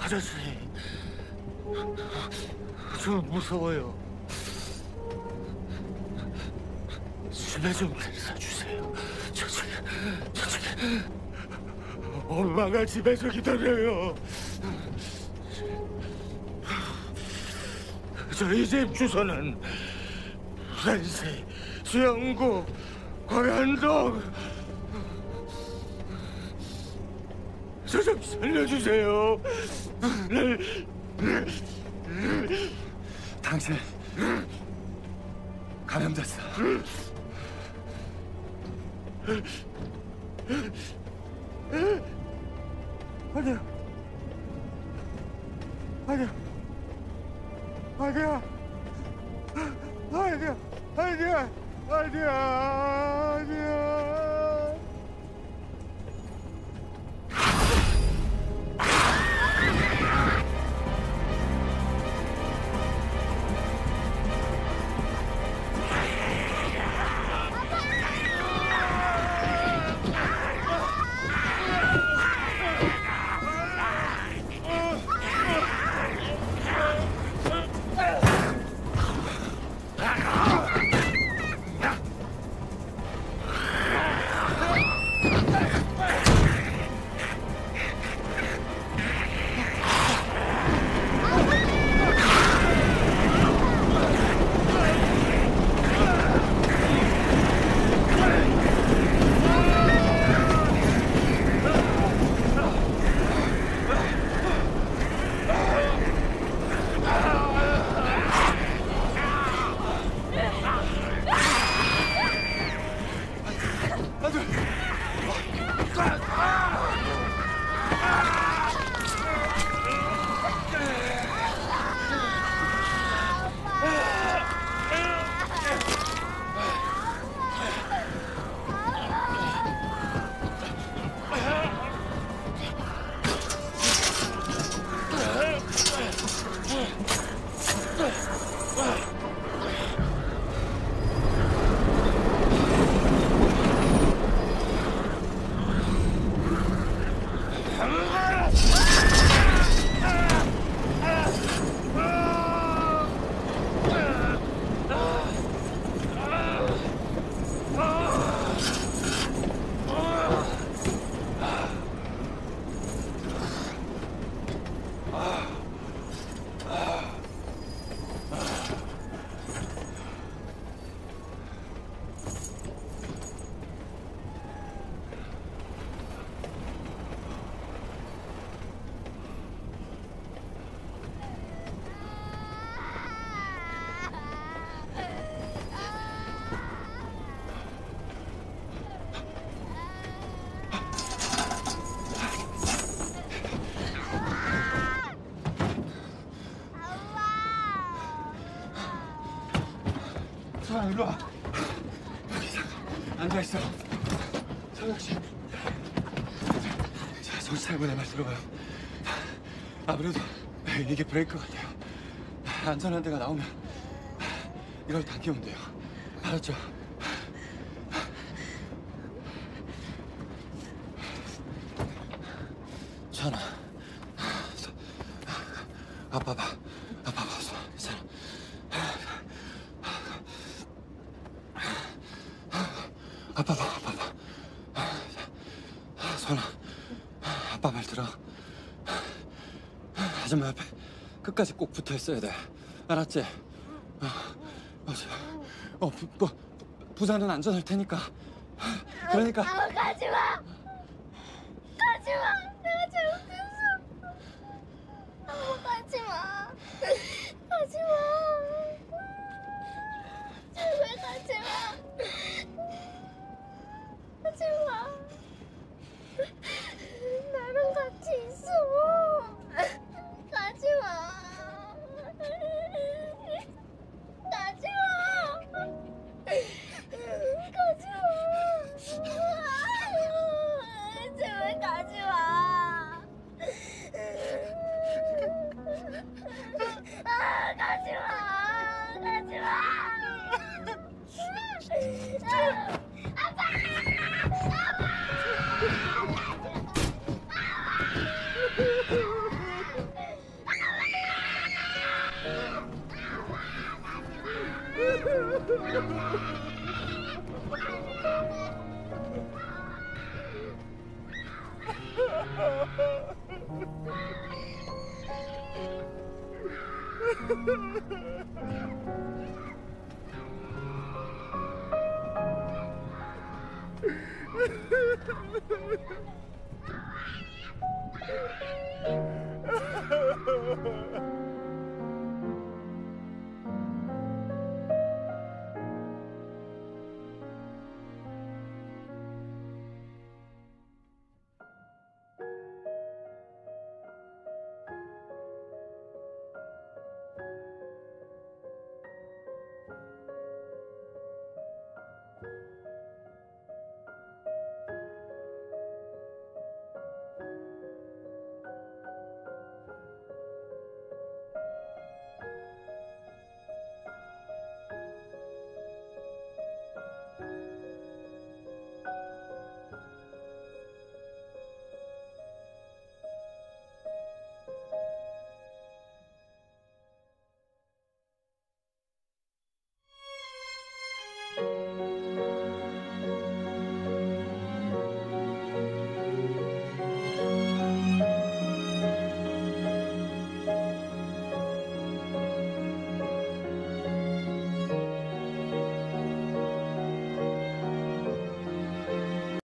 아저씨, 저 무서워요. 집에 좀 데려다 주세요. 저쪽에 엄마가 집에서 기다려요. 저희 집 주소는 부산시 수영구 고현동. 저 좀 살려주세요. 당신 감염됐어. 아니야. 아니야. 아니야. 아니야. 아니야. 아니야. 아니야. 수아, 일로 와. 여기 앉아있어. 서혁씨. 자, 정신 차리고 내 말 들어봐요. 아무래도 이게 브레이크 같아요. 안전한 데가 나오면 이걸 당기면 돼요. 알았죠? 전화. 아빠 봐. 아빠 봐. 괜찮아. 아빠 봐. 아빠 봐. 선아. 아빠 말 들어. 아줌마 옆에 끝까지 꼭 붙어 있어야 돼. 알았지? 부산은 안전할 테니까. 그러니까. 가지 마. 가지 마. 내가 잘못했어. 가지 마. 가지 마. 제발 가지 마. 가지 마. 나랑 같이 있어. 가지 마. 가지 마. 가지 마. 제발 가지 마. 가지 마.